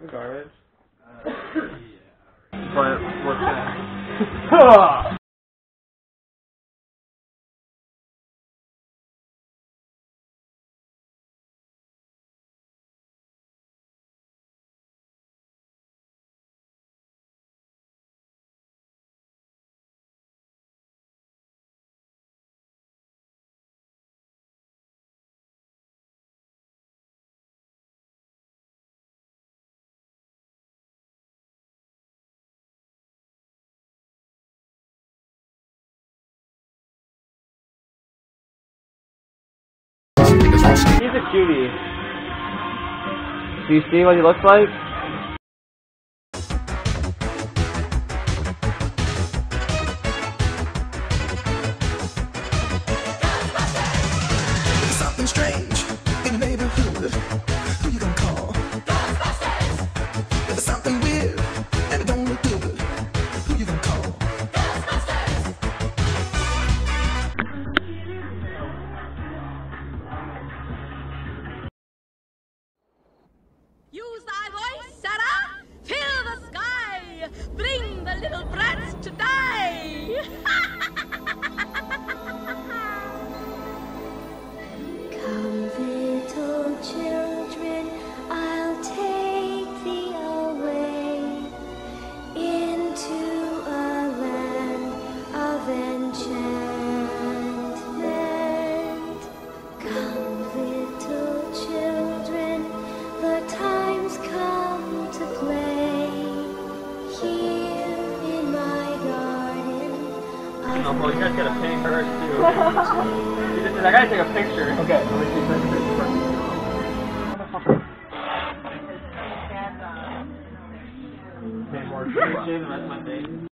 Garbage. Yeah. But what's that? He's a cutie. Do you see what he looks like? Something strange in the neighborhood. Who you gonna call? Ghostbusters! There's something weird and it don't look good. Who you gonna call? Ghostbusters! Use thy voice, Sarah! Fill the sky! Bring the little brats to die! Come, little children, I'll take thee away into a land of enchantment. Come, little children, the time's come to play here in my garden. Oh, well, you guys gotta pay first, too. I gotta take a picture. Okay, let me see first picture first. Okay, more shave the rest of my face.